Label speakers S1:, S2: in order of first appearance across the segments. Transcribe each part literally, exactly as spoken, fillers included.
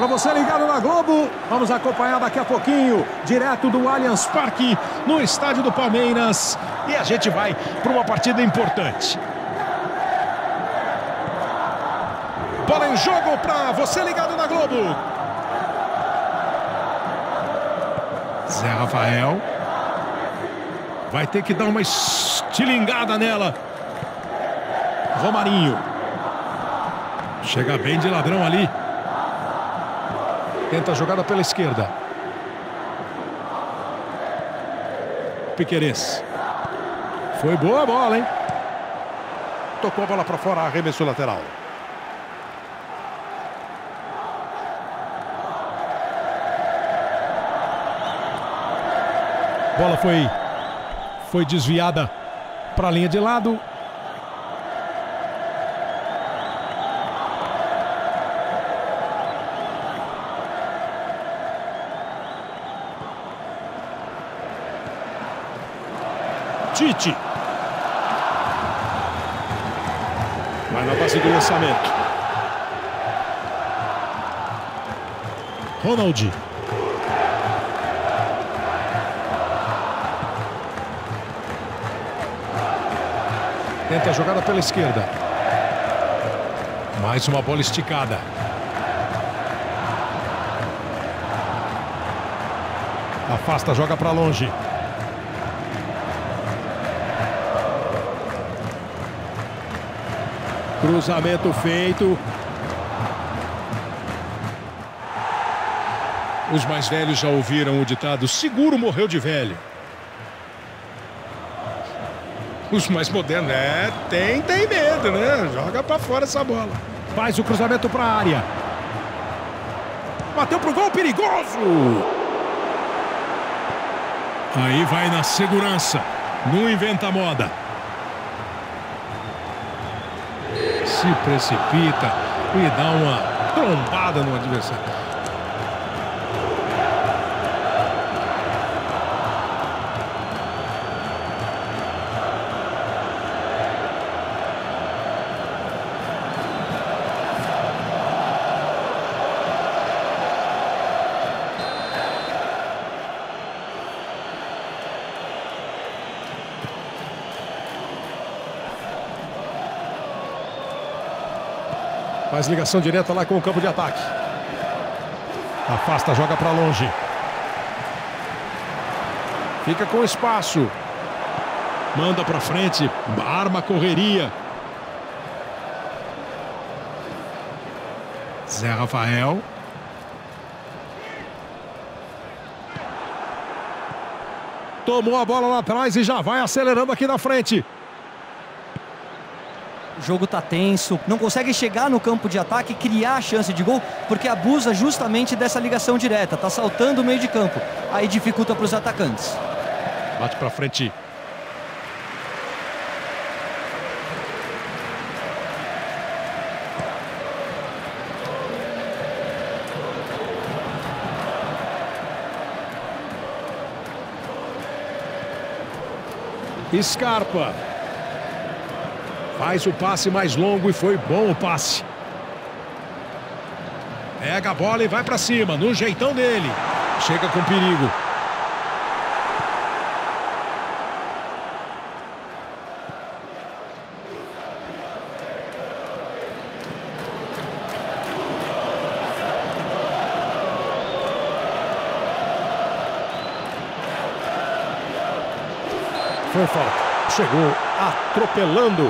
S1: Para você ligado na Globo, vamos acompanhar daqui a pouquinho, direto do Allianz Parque, no estádio do Palmeiras. E a gente vai para uma partida importante. Bola em jogo para você ligado na Globo. Zé Rafael. Vai ter que dar uma estilingada nela. Romarinho. Chega bem de ladrão ali. Tenta a jogada pela esquerda. Piquerez. Foi boa a bola, hein? Tocou a bola para fora, arremesso lateral. Bola foi, foi desviada para a linha de lado. Tite. Vai na base do lançamento. Ronaldo. Tenta a jogada pela esquerda. Mais uma bola esticada. Afasta, joga para longe. Cruzamento feito. Os mais velhos já ouviram o ditado: seguro morreu de velho. Os mais modernos, é, tem, tem medo, né? Joga pra fora essa bola. Faz o cruzamento pra área. Bateu pro gol, perigoso! Aí vai na segurança. Não inventa moda. Se precipita e dá uma trombada no adversário. Faz ligação direta lá com o campo de ataque. Afasta, joga para longe. Fica com espaço. Manda para frente, arma a correria. Zé Rafael. Tomou a bola lá atrás e já vai acelerando aqui na frente.
S2: O jogo tá tenso, não consegue chegar no campo de ataque e criar a chance de gol, porque abusa justamente dessa ligação direta, tá saltando o meio de campo, aí dificulta para os atacantes.
S1: Bate para frente. Scarpa. Faz o passe mais longo e foi bom o passe. Pega a bola e vai para cima, no jeitão dele. Chega com perigo. Foi falta. Chegou atropelando.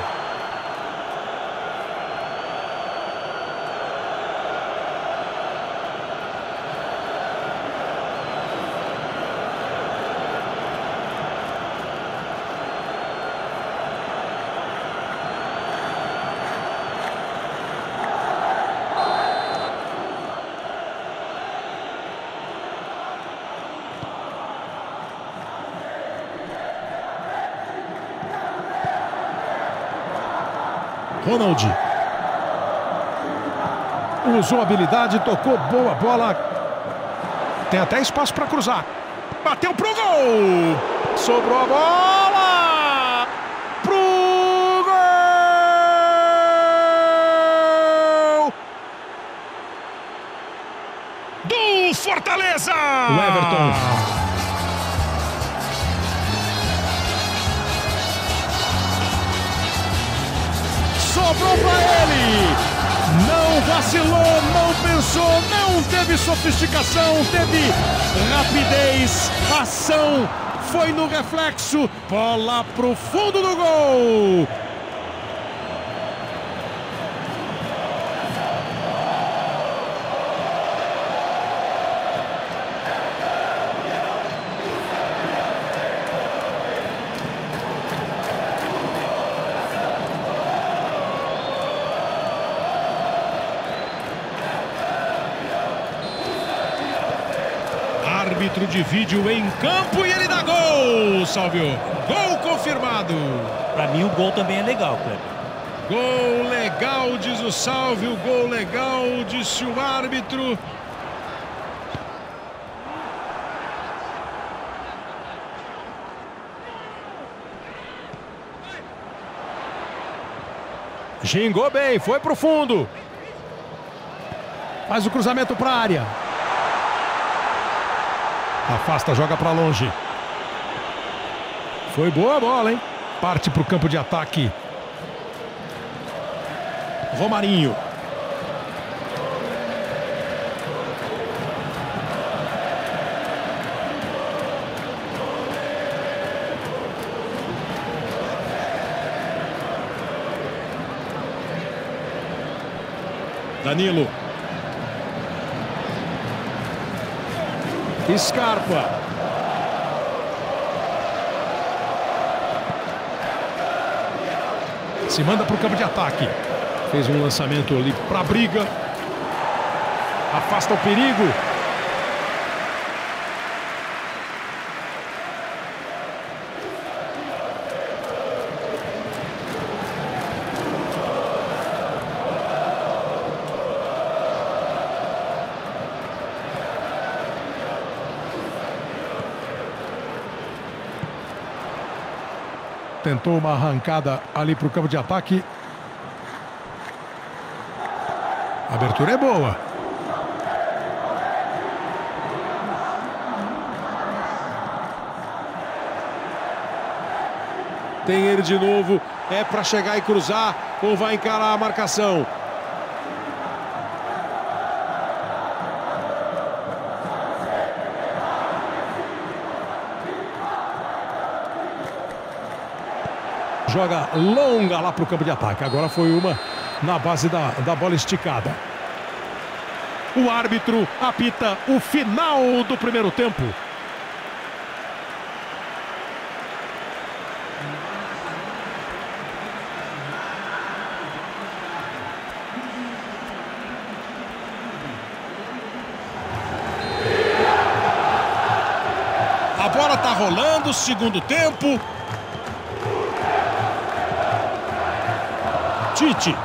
S1: Ronaldo. Usou habilidade, tocou boa bola. Tem até espaço para cruzar. Bateu pro gol. Sobrou a bola. Pro gol. defesa!
S3: O Everton.
S1: Sobrou pra ele. Não vacilou, não pensou, não teve sofisticação, teve rapidez, ação, foi no reflexo, bola pro fundo do gol. Árbitro de vídeo em campo e ele dá gol, Salvio. Gol confirmado.
S4: Pra mim o gol também é legal, Kleber.
S1: Gol legal, diz o Salvio. Gol legal, disse o árbitro. Gingou bem, foi pro fundo. Faz o cruzamento para a área. Afasta, joga para longe. Foi boa a bola, hein? Parte para o campo de ataque. Romarinho. Danilo. Scarpa. Se manda para o campo de ataque. Fez um lançamento ali para a briga. Afasta o perigo. Tentou uma arrancada ali para o campo de ataque. A abertura é boa. Tem ele de novo. É para chegar e cruzar ou vai encarar a marcação? Joga longa lá para o campo de ataque. Agora foi uma na base da, da bola esticada. O árbitro apita o final do primeiro tempo. A bola está rolando, segundo tempo. Tite.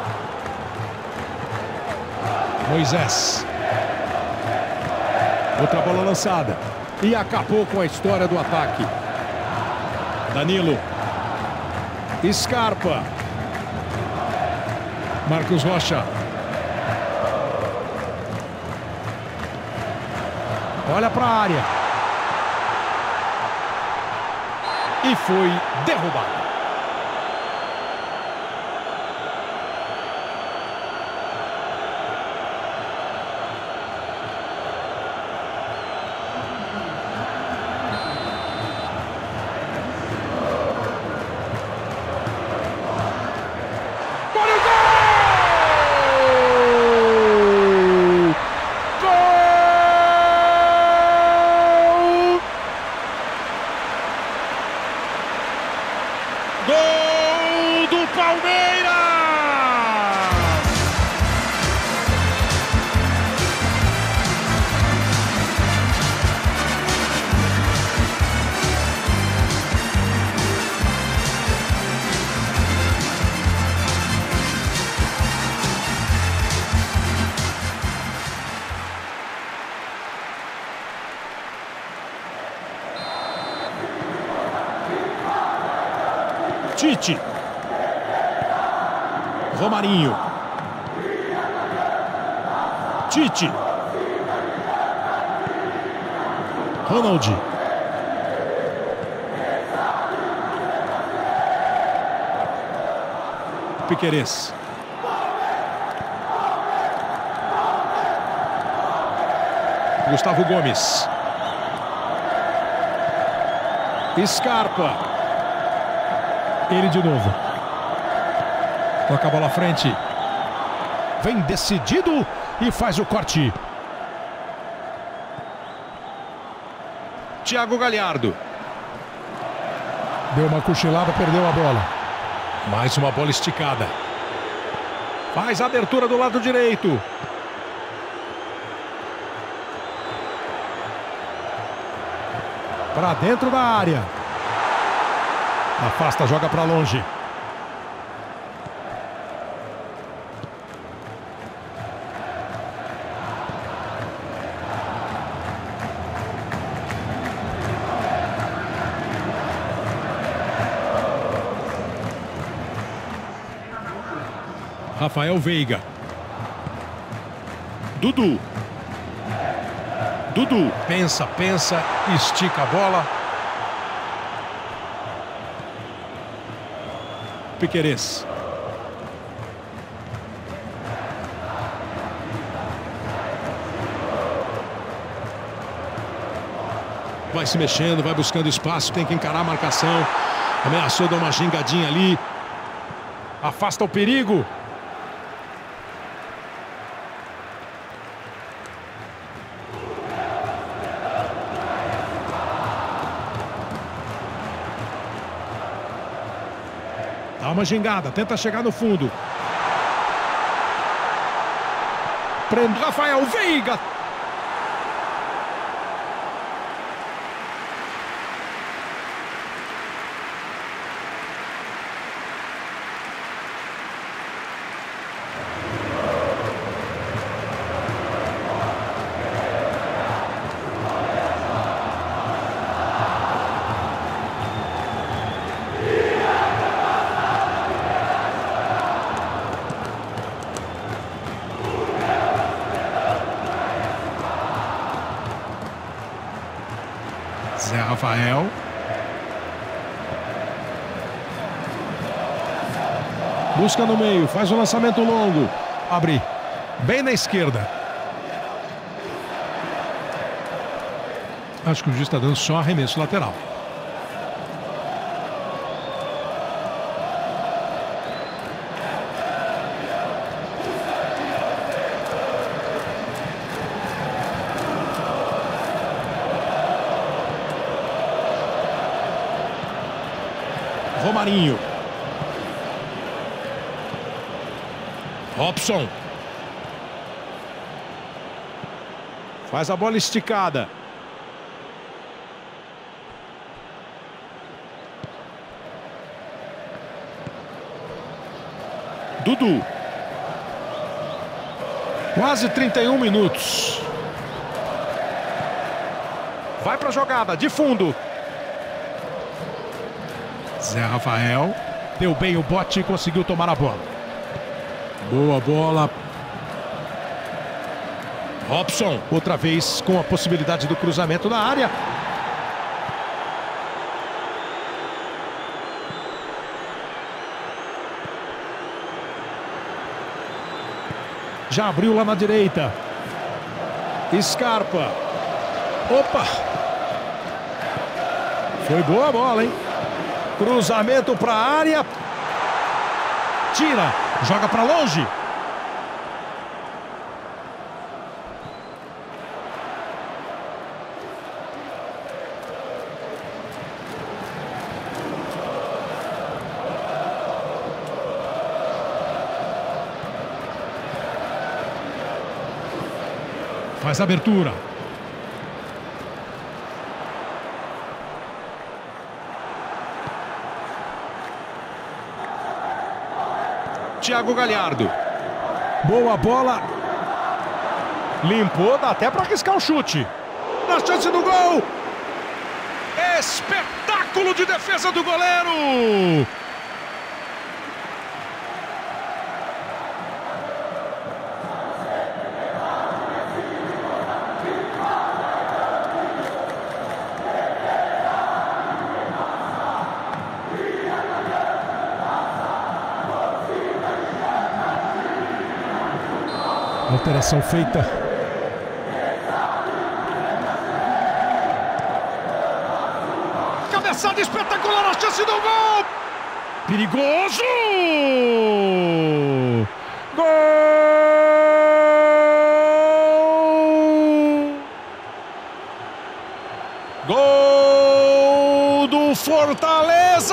S1: Moisés. Outra bola lançada. E acabou com a história do ataque. Danilo. Scarpa. Marcos Rocha. Olha para a área. E foi derrubado. Gol do Palmeiras! Tite. Romarinho. Tite. Ronald. Piquerez. Gustavo Gomes. Scarpa. Ele de novo. Toca a bola à frente. Vem decidido e faz o corte. Thiago Galhardo. Deu uma cochilada, perdeu a bola. Mais uma bola esticada. Faz a abertura do lado direito. Para dentro da área. Afasta, joga para longe. Rafael Veiga. Dudu. Dudu. Pensa, pensa, estica a bola. Piquerez. Vai se mexendo, vai buscando espaço, tem que encarar a marcação. Ameaçou dar uma gingadinha ali. Afasta o perigo. Dá uma gingada, tenta chegar no fundo. Prende Rafael Veiga. Zé Rafael. Busca no meio, faz o lançamento longo. Abre bem na esquerda. Acho que o juiz está dando só arremesso lateral. Romarinho. Robson. Faz a bola esticada. Dudu. Quase trinta e um minutos. Vai para a jogada, de fundo. Zé Rafael. Deu bem o bote e conseguiu tomar a bola. Boa bola. Robson. Outra vez com a possibilidade do cruzamento na área. Já abriu lá na direita. Scarpa. Opa! Foi boa a bola, hein? Cruzamento para a área. Tira. Joga para longe. Faz a abertura. Thiago Galhardo. Boa bola. Limpou, dá até para arriscar o chute. Na chance do gol. Espetáculo de defesa do goleiro. Alteração feita. Cabeçada espetacular, a chance do gol! Perigoso! Gol! Gol do Fortaleza!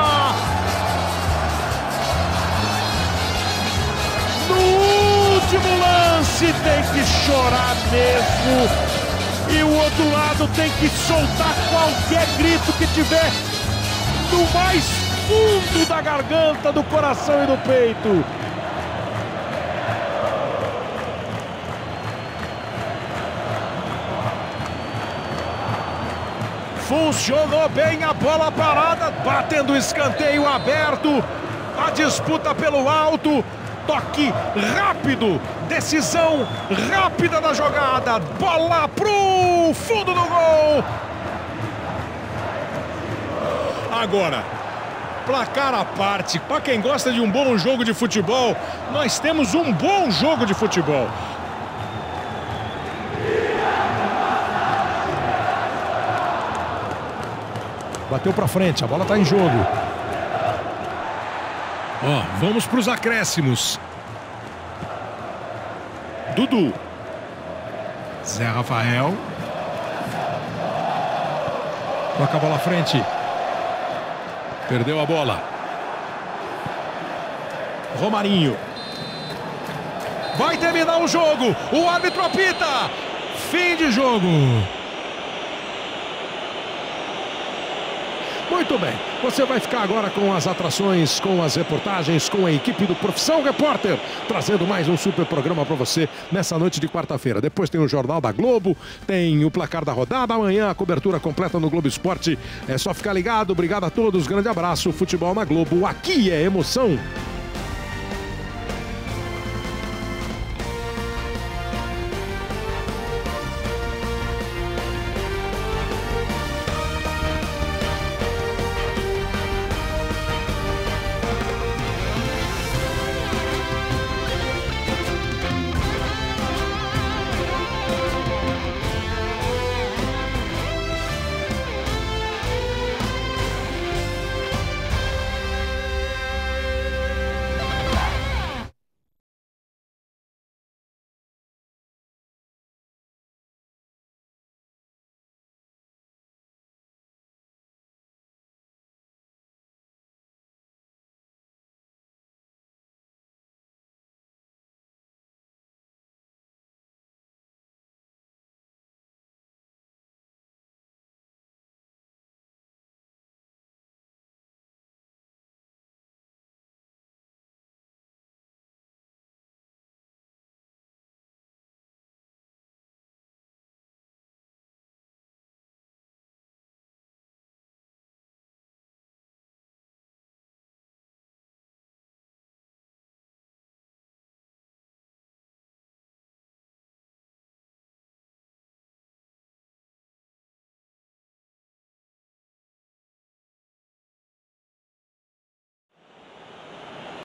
S1: No último lance tem que chorar mesmo. E o outro lado tem que soltar qualquer grito que tiver no mais fundo da garganta, do coração e do peito. Funcionou bem a bola parada, batendo o escanteio aberto, a disputa pelo alto, toque rápido, decisão rápida da jogada, bola pro fundo do gol. Agora, placar à parte, para quem gosta de um bom jogo de futebol, nós temos um bom jogo de futebol. Bateu para frente, a bola está em jogo. Ó, vamos para os acréscimos. Dudu. Zé Rafael. Toca a bola à frente. Perdeu a bola. Romarinho. Vai terminar o jogo. O árbitro apita. Fim de jogo. Muito bem, você vai ficar agora com as atrações, com as reportagens, com a equipe do Profissão Repórter, trazendo mais um super programa para você nessa noite de quarta-feira. Depois tem o Jornal da Globo, tem o placar da rodada, amanhã a cobertura completa no Globo Esporte. É só ficar ligado, obrigado a todos, grande abraço, Futebol na Globo, aqui é emoção.